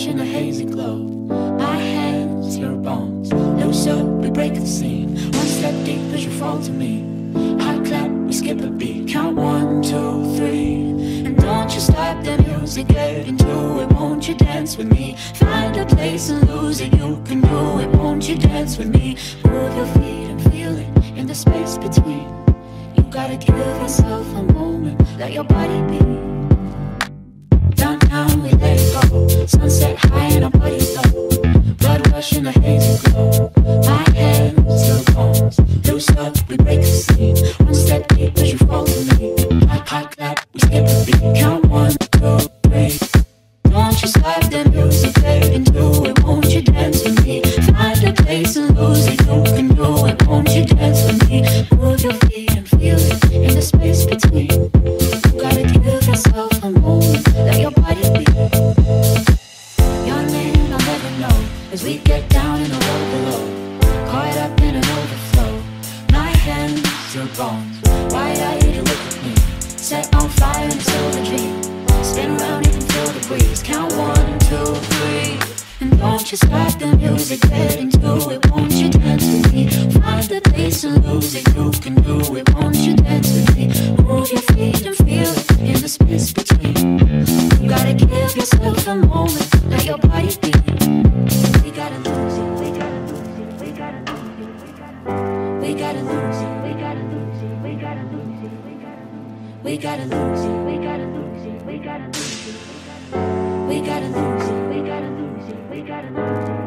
rush in a hazy glow. My hands, your bones. Loose up, we break the scene. One step deep as you fall to me. Hot clap, we skip a beat. Count 1, 2, 3. And don't you stop the music, get into it. Won't you dance with me? Find a place and lose it. You can do it. Won't you dance with me? Move your feet and feel it in the space between. You gotta give yourself a moment. Let your body be. Downtown we let it go. Sunset high and our body low. Blood rush in a hazy glow. My hands, your bones. Loose up, we break the scene. One step deep as you fall to me. Hot clap, we skip a beat. Count 1, 2, 3. Don't you stop the music, get into it. Won't you dance with me? Find a place and lose it. You can do it. Won't you dance with me? Move your feet and feel it in the space between. You gotta give yourself a moment. Let your body be. Your name I'll never know as we get down in the road below. Caught up in an overflow. My hands, your bones. Wide-eyed, you look at me. Set on fire in a silver dream. Spin around, you can feel the breeze. Count 1, 2, 3. And don't you stop the music, get into it. Won't you dance with me? Find the place and lose it. You can do it. Won't you dance with me? Move your feet and feel it in the space between. You gotta give yourself a moment. Let your body be. We gotta lose it. We gotta lose it. We gotta lose it. We gotta lose it. We gotta lose it. We gotta lose it. We gotta lose it. We gotta lose it. We gotta lose it. We gotta lose it. We gotta lose it. We gotta lose it.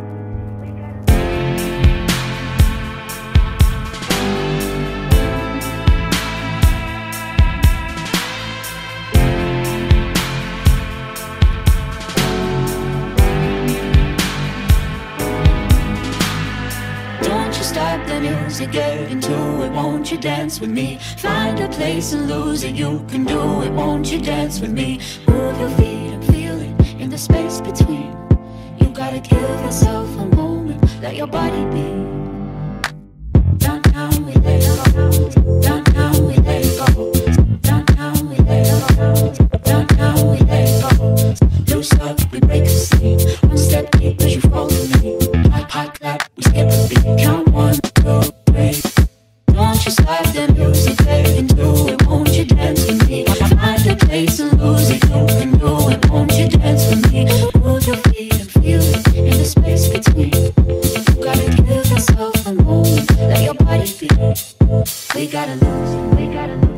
Don't you stop the music, get into it. Won't you dance with me? Find a place and lose it. You can do it. Won't you dance with me? Move your feet and feel it in the space between. You gotta give yourself a moment. Let your body be. Downtown we let it go. Downtown we let it go. Downtown we let it go. Downtown we let it go. Loose up, we break the scene. One step deep as you fall to me. Hot clap, we skip a beat. Count 1, 2, 3. Don't you stop the music, get into it. Won't you dance with me? Find a place and lose it. You can do it. Won't you dance with me? Move your feet and feel it in the space between. You gotta give yourself a moment. Let your body be. We gotta lose it. We gotta lose it.